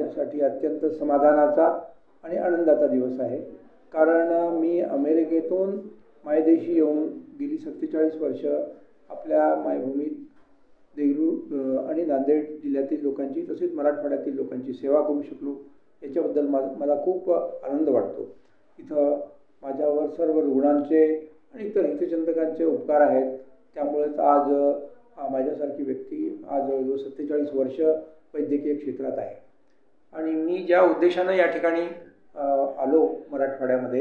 माझ्यासाठी अत्यंत समाधानाचा आणि आनंदाचा दिवस आहे. कारण मी अमेरिकेतून मायदेशी येऊन गेली 47 वर्ष आपल्या मायभूमीत देगलूर आणि नांदेड जिल्ह्यातील लोकांची तसेच मराठवाड्यातील लोकांची सेवा करू शकलो याच्याबद्दल मला खूप आनंद वाटतो. इथं माझ्यावर सर्व रुग्णांचे आणि इतर हितचिंतकांचे उपकार आहेत. त्यामुळेच आज माझ्यासारखी व्यक्ती आज जवळजवळ 47 वर्ष वैद्यकीय क्षेत्रात आहे. आणि मी ज्या उद्देशानं या ठिकाणी आलो मराठवाड्यामध्ये,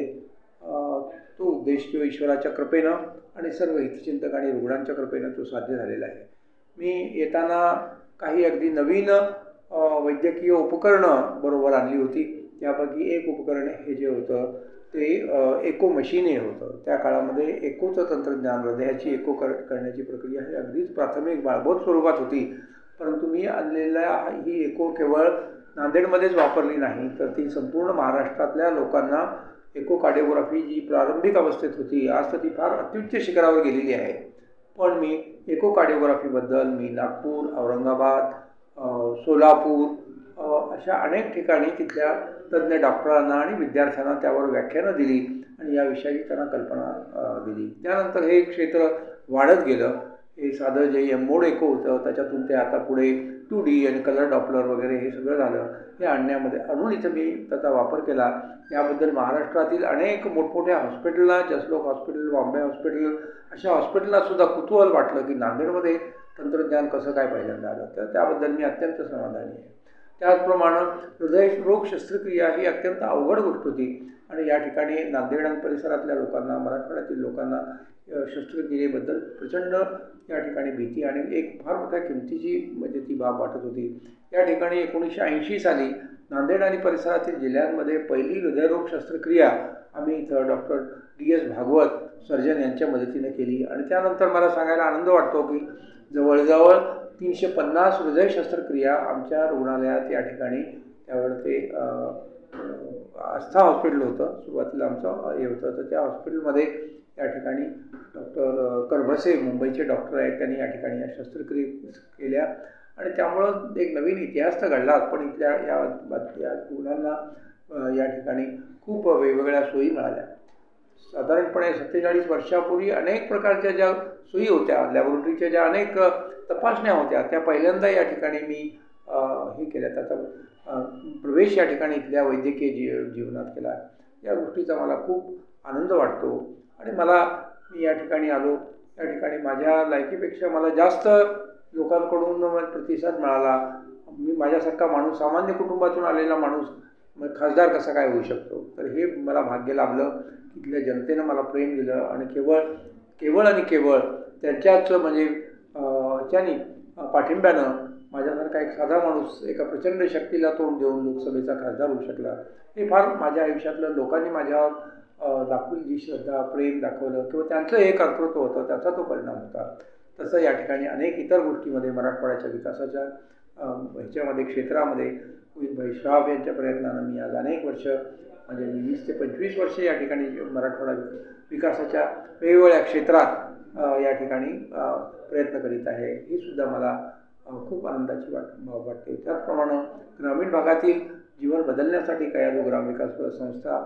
तो उद्देश किंवा ईश्वराच्या कृपेनं आणि सर्व हितचिंतक आणि रुग्णांच्या कृपेनं तो साध्य झालेला आहे. मी येताना काही अगदी नवीन वैद्यकीय उपकरणं बरोबर आणली होती. त्यापैकी एक उपकरण हे जे होतं ते एको मशीन हे होतं. त्या काळामध्ये एकोचं तंत्रज्ञान, हृदयाची एको करण्याची प्रक्रिया ही अगदीच प्राथमिक बाळबोध स्वरूपात होती. परंतु मी आणलेल्या ही एको केवळ नांदेडमध्येच वापरली नाही, तर ती संपूर्ण महाराष्ट्रातल्या लोकांना एकोकार्डिओग्राफी जी प्रारंभिक अवस्थेत होती, आज तर ती फार अत्युच्च शिखरावर गेलेली आहे. पण मी एकोकार्डिओग्राफीबद्दल मी नागपूर, औरंगाबाद, सोलापूर अशा अनेक ठिकाणी तिथल्या तज्ज्ञ डॉक्टरांना आणि विद्यार्थ्यांना त्यावर व्याख्यानं दिली आणि याविषयी त्यांना कल्पना दिली. त्यानंतर हे क्षेत्र वाढत गेलं. हे साधं जे एममोड एको होतं त्याच्यातून ते आता पुढे 2D आणि कलर डॉपलर वगैरे हे सगळं झालं. हे आणण्यामध्ये आणून इथं मी त्याचा वापर केला. याबद्दल महाराष्ट्रातील अनेक मोठमोठ्या हॉस्पिटलला, जसलोक हॉस्पिटल, बॉम्बे हॉस्पिटल अशा हॉस्पिटललासुद्धा कुतूहल वाटलं की नांदेडमध्ये तंत्रज्ञान कसं काय पहिल्यांदा आलं. तर त्याबद्दल मी अत्यंत समाधानी आहे. त्याचप्रमाणे हृदयरोग शस्त्रक्रिया ही अत्यंत अवघड गोष्ट होती आणि या ठिकाणी नांदेड आणि परिसरातल्या लोकांना, मराठवाड्यातील लोकांना शस्त्रक्रियेबद्दल प्रचंड या ठिकाणी भीती आणि एक फार मोठ्या किमतीची म्हणजे ती बाब वाटत होती. या ठिकाणी 1980 साली नांदेड आणि परिसरातील जिल्ह्यांमध्ये पहिली हृदयरोग शस्त्रक्रिया आम्ही इथं डॉक्टर DS भागवत सर्जन यांच्या मदतीने केली. आणि त्यानंतर मला सांगायला आनंद वाटतो की जवळजवळ 350 हृदय शस्त्रक्रिया आमच्या रुग्णालयात या ठिकाणी, त्यावेळेला ते आस्था हॉस्पिटल होतं, सुरुवातीला आमचं हे होतं, तर त्या हॉस्पिटलमध्ये या ठिकाणी डॉक्टर करभसे मुंबईचे डॉक्टर आहेत, त्यांनी या ठिकाणी या शस्त्रक्रिया केल्या आणि त्यामुळं एक नवीन इतिहास तर घडला. पण इथल्या या रुग्णांना या ठिकाणी खूप वेगवेगळ्या सोयी मिळाल्या. साधारणपणे 47 वर्षापूर्वी अनेक प्रकारच्या ज्या सोयी होत्या, लॅबोरेटरीच्या ज्या अनेक तपासण्या होत्या, त्या पहिल्यांदा या ठिकाणी मी हे केल्या. त्याचा प्रवेश या ठिकाणी इथल्या वैद्यकीय जीवनात केला. या गोष्टीचा मला खूप आनंद वाटतो आणि मी या ठिकाणी आलो. या ठिकाणी माझ्या लायकीपेक्षा मला जास्त लोकांकडून प्रतिसाद मिळाला. मी माझ्यासारखा माणूस, सामान्य कुटुंबातून आलेला माणूस खासदार कसा काय होऊ शकतो, तर हे मला भाग्य लाभलं. इथल्या जनतेनं मला प्रेम दिलं आणि केवळ आणि केवळ त्यांच्याच म्हणजे ह्याच्यानी पाठिंब्यानं माझ्यासारखा एक साधा माणूस एका प्रचंड शक्तीला तोंड देऊन लोकसभेचा खासदार होऊ शकला. हे फार माझ्या आयुष्यातलं लोकांनी माझ्यावर दाखवली जी श्रद्धा, प्रेम दाखवलं किंवा त्यांचं हे कर्तृत्व होतं, त्याचा तो परिणाम होता. तसं या ठिकाणी अनेक इतर गोष्टीमध्ये मराठवाड्याच्या विकासाच्या ह्याच्यामध्ये क्षेत्रामध्ये उदितभाई श्राफ यांच्या प्रयत्नानं मी आज अनेक वर्ष म्हणजे 20 ते 25 वर्षे या ठिकाणी मराठवाडा विकासाच्या वेगवेगळ्या क्षेत्रात या ठिकाणी प्रयत्न करीत आहे. ही सुद्धा मला खूप आनंदाची वाटते. त्याचप्रमाणे ग्रामीण भागातील जीवन बदलण्यासाठी कयादू ग्रामविकास संस्था,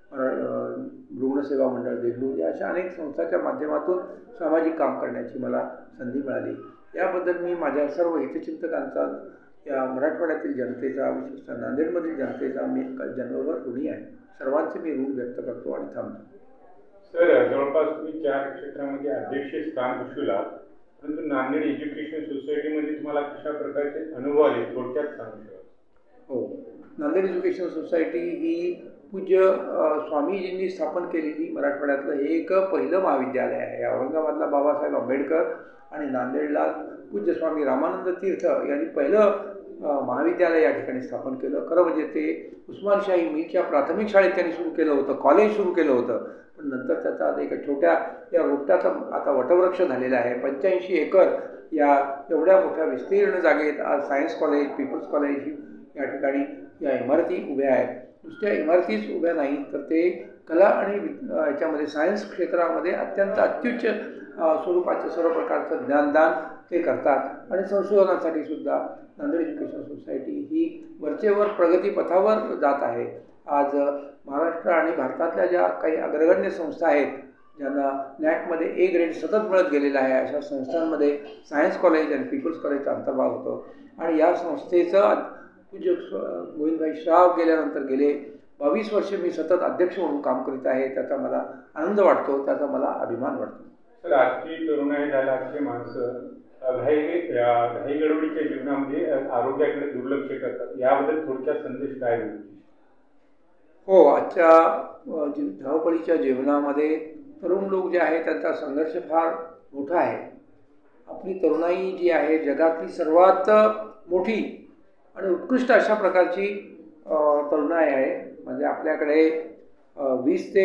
रुग्णसेवा मंडळ देगलूर या अशा अनेक संस्थांच्या माध्यमातून सामाजिक काम करण्याची मला संधी मिळाली. याबद्दल मी माझ्या सर्व हितचिंतकांचा, या मराठवाड्यातील जनतेचा, विशेषतः नांदेडमधील जनतेचा मी जन्मभर ऋणी आहे. सर्वांचे मी ऋण व्यक्त करतो आणि थांबतो. सर, जवळपास तुम्ही 4 क्षेत्रामध्ये अध्यक्षीय स्थान भूषवला, परंतु नांदेड एज्युकेशन सोसायटीमध्ये तुम्हाला कशा प्रकारचे अनुभव आले, थोडक्यात सांगू शकता? हो, नांदेड एज्युकेशन सोसायटी ही पूज्य स्वामीजींनी स्थापन केलेली मराठवाड्यातलं हे एक पहिलं महाविद्यालय आहे. औरंगाबादला बाबासाहेब आंबेडकर आणि नांदेडला पूज्य स्वामी रामानंद तीर्थ यांनी पहिलं महाविद्यालय या ठिकाणी स्थापन केलं. खरं म्हणजे ते उस्मानशाही मिलच्या प्राथमिक शाळेत त्यांनी सुरू केलं होतं, कॉलेज सुरू केलं होतं. पण नंतर त्याचा आता एका छोट्या या रोपट्याचा आता वटवृक्ष झालेला आहे. 85 एकर या एवढ्या मोठ्या विस्तीर्ण जागेत आज सायन्स कॉलेज, पीपल्स कॉलेज या ठिकाणी या इमारती उभ्या आहेत. नुसत्या इमारतीच उभ्या नाहीत, तर ते कला आणि याच्यामध्ये सायन्स क्षेत्रामध्ये अत्यंत अत्युच्च स्वरूपाचं सर्व प्रकारचं ज्ञानदान ते करतात आणि संशोधनासाठी सुद्धा नांदेड एज्युकेशन सोसायटी ही वरचेवर प्रगतीपथावर जात आहे. आज महाराष्ट्र आणि भारतातल्या ज्या काही अग्रगण्य संस्था आहेत, ज्यांना नॅकमध्ये ए ग्रेड सतत मिळत गेलेला आहे, अशा संस्थांमध्ये सायन्स कॉलेज आणि पीपल्स कॉलेजचा अंतर्भाव होतो. आणि या संस्थेचं पूज्य गोविंदभाई श्राव गेल्यानंतर गेले 22 वर्षे मी सतत अध्यक्ष म्हणून काम करीत आहे. त्याचा मला आनंद वाटतो, त्याचा मला अभिमान वाटतो. सर, आजची तरुणाई झाला, आजची माणसं घाई गडबडीच्या जीवनामध्ये आरोग्याकडे दुर्लक्ष करतात. याबद्दल थोडक्यात संदेश काय देऊ? हो, आजच्या धावपळीच्या जीवनामध्ये तरुण लोक जे आहे त्यांचा संघर्ष फार मोठा आहे. आपली तरुणाई जी आहे जगातली सर्वात मोठी आणि उत्कृष्ट अशा प्रकारची तरुणाई आहे. म्हणजे आपल्याकडे 20 ते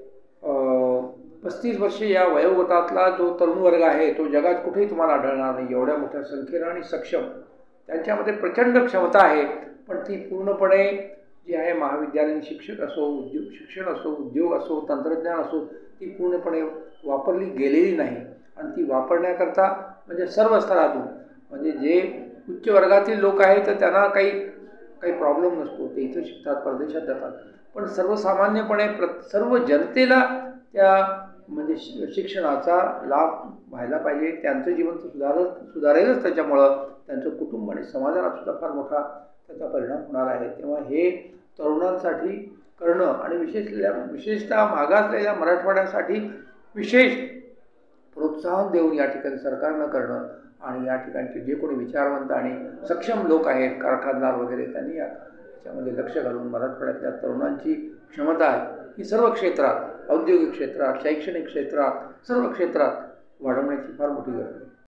35 वर्षे या वयोगटातला जो तरुण वर्ग आहे तो जगात कुठेही तुम्हाला आढळणार नाही. एवढ्या मोठ्या संख्येनं आणि सक्षम त्यांच्यामध्ये प्रचंड क्षमता आहे, पण ती पूर्णपणे जी आहे महाविद्यालयीन शिक्षण असो, उद्योग असो, तंत्रज्ञान असो, ती पूर्णपणे वापरली गेलेली नाही. आणि ती वापरण्याकरता म्हणजे सर्व स्तरातून, म्हणजे जे उच्च वर्गातील लोक आहेत तर त्यांना काही प्रॉब्लेम नसतो, ते इथं शिकतात, परदेशात जातात. पण सर्वसामान्यपणे सर्व जनतेला त्या म्हणजे शिक्षणाचा लाभ व्हायला पाहिजे. त्यांचं जीवन सुधारेलच, त्याच्यामुळं त्यांचं कुटुंब आणि समाजाला सुद्धा फार मोठा त्याचा परिणाम होणार आहे. तेव्हा हे तरुणांसाठी करणं आणि विशेषतः मागासलेल्या मराठवाड्यासाठी विशेष प्रोत्साहन देऊन या ठिकाणी सरकारनं करणं आणि या ठिकाणचे जे कोणी विचारवंत आणि सक्षम लोक आहेत, कारखानदार वगैरे, त्यांनी याच्यामध्ये लक्ष घालून मराठवाड्यातल्या तरुणांची क्षमता आहे ही सर्व क्षेत्रात, औद्योगिक क्षेत्रात, शैक्षणिक क्षेत्रात, सर्व क्षेत्रात वाढवण्याची फार मोठी गरज आहे.